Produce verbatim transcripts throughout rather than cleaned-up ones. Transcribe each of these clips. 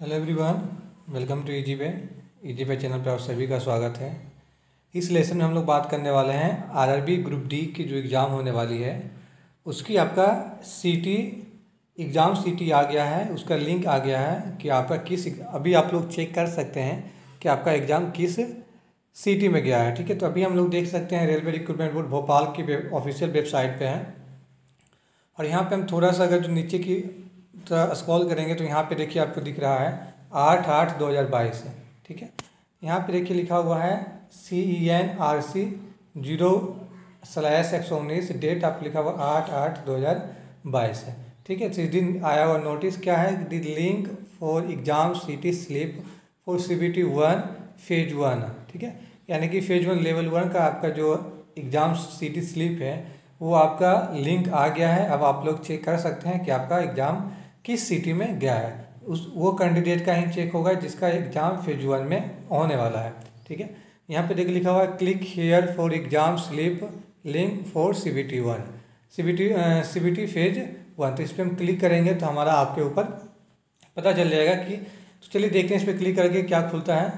Hello everyone, welcome to easy pay easy pay channel पर आप सभी का स्वागत है। इस लेसन में हम लोग बात करने वाले हैं आरआरबी ग्रुप डी की जो एग्ज़ाम होने वाली है उसकी आपका सीटी एग्ज़ाम सीटी आ गया है, उसका लिंक आ गया है कि आपका किस अभी आप लोग चेक कर सकते हैं कि आपका एग्ज़ाम किस सीटी में गया है। ठीक है, तो अभी हम लोग देख सकते हैं रेलवे रिक्रूटमेंट बोर्ड भोपाल की ऑफिशियल वेबसाइट पे है और यहाँ पे हम थोड़ा सा अगर जो नीचे की तो स्क्रॉल करेंगे तो यहाँ पे देखिए आपको दिख रहा है आठ आठ दो हज़ार बाईस है। ठीक है, यहाँ पे देखिए लिखा हुआ है C E N R C zero slash एक सौ उन्नीस, डेट आप लिखा हुआ आठ आठ दो हज़ार बाईस है। ठीक है, तो इस दिन आया हुआ नोटिस क्या है, the link for exam city slip for C B T one phase one. ठीक है, यानी कि फेज वन लेवल वन का आपका जो एग्ज़ाम सिटी स्लिप है वो आपका लिंक आ गया है। अब आप लोग चेक कर सकते हैं कि आपका एग्ज़ाम किस सिटी में गया है। उस वो कैंडिडेट का ही चेक होगा जिसका एग्ज़ाम फेज वन में होने वाला है। ठीक है, यहाँ पे देख लिखा हुआ है click here for exam slip link for C B T one C B T C B T phase one. तो इस पर हम क्लिक करेंगे तो हमारा आपके ऊपर पता चल जाएगा कि तो चलिए देखते हैं इस पर क्लिक करके क्या खुलता है।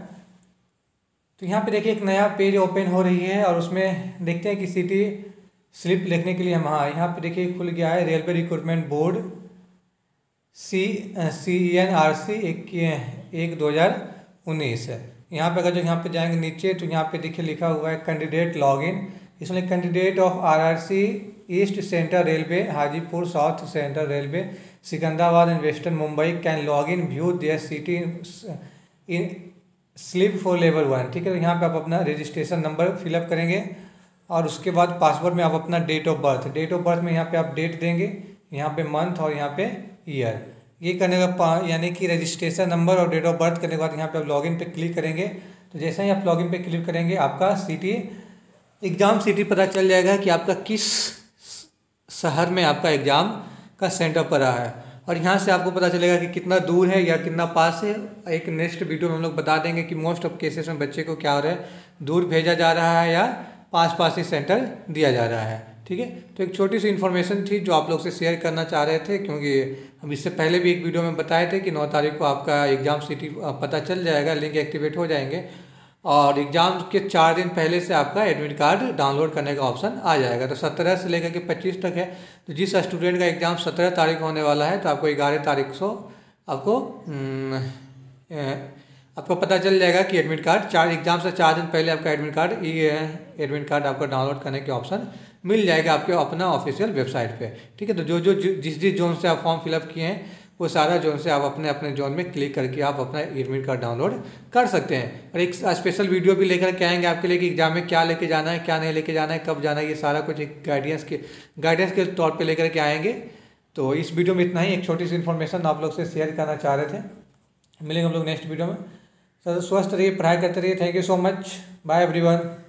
तो यहाँ पे देखिए एक नया पेज ओपन हो रही है और उसमें देखते हैं कि सिटी स्लिप लिखने के लिए हम हाँ यहाँ पे देखिए खुल गया है railway recruitment board C C N R C एक एक दो हज़ार उन्नीस है। यहाँ पे अगर जो यहाँ पे जाएंगे नीचे तो यहाँ पे देखिए लिखा हुआ है कैंडिडेट लॉगिन। इसमें candidate of R R C East Central Railway Hajipur South Central Railway Secunderabad and Western Mumbai can log in view their city in slip for level one. ठीक है, तो यहाँ पे आप अपना रजिस्ट्रेशन नंबर फिलअप करेंगे और उसके बाद पासवर्ड में आप अपना date of birth date of birth में यहाँ पे आप डेट देंगे, यहाँ पे मंथ और यहाँ पे ईयर। ये करने का यानी कि रजिस्ट्रेशन नंबर और डेट ऑफ बर्थ करने के बाद यहाँ पे आप लॉगिन पे क्लिक करेंगे। तो जैसे ही आप लॉगिन पे क्लिक करेंगे आपका सिटी एग्ज़ाम सिटी पता चल जाएगा कि आपका किस शहर में आपका एग्ज़ाम का सेंटर पड़ा है और यहाँ से आपको पता चलेगा कि कितना दूर है या कितना पास है। एक नेक्स्ट वीडियो में हम लोग बता देंगे कि मोस्ट ऑफ केसेस में बच्चे को क्या हो रहा है, दूर भेजा जा रहा है या पास पास ही सेंटर दिया जा रहा है। ठीक है, तो एक छोटी सी इन्फॉर्मेशन थी जो आप लोग से शेयर करना चाह रहे थे, क्योंकि हम इससे पहले भी एक वीडियो में बताए थे कि नौ तारीख को आपका एग्ज़ाम सिटी पता चल जाएगा, लिंक एक्टिवेट हो जाएंगे और एग्ज़ाम के चार दिन पहले से आपका एडमिट कार्ड डाउनलोड करने का ऑप्शन आ जाएगा। तो सत्रह से लेकर के पच्चीस तक है। तो जिस स्टूडेंट का एग्ज़ाम सत्रह तारीख होने वाला है तो आपको ग्यारह तारीख को आपको आपको पता चल जाएगा कि एडमिट कार्ड चार एग्जाम से चार दिन पहले आपका एडमिट कार्ड ये एडमिट कार्ड आपको डाउनलोड करने के ऑप्शन मिल जाएगा आपके अपना ऑफिशियल वेबसाइट पे। ठीक है, तो जो जो जिस जिस जोन से आप फॉर्म फिलअप किए हैं वो सारा जोन से आप अपने अपने जोन में क्लिक करके आप अपना एडमिट कार्ड डाउनलोड कर सकते हैं। और एक स्पेशल वीडियो भी लेकर के आएंगे आपके लिए कि एग्जाम में क्या लेके जाना है, क्या नहीं लेके जाना है, कब जाना है, ये सारा कुछ एक गाइडेंस के गाइडेंस के तौर पर लेकर के आएंगे। तो इस वीडियो में इतना ही, एक छोटी सी इन्फॉर्मेशन आप लोग से शेयर करना चाह रहे थे। मिलेंगे हम लोग नेक्स्ट वीडियो में। सर स्वस्थ रहिए, पढ़ाई करते रहिए। Thank you so much, bye everyone.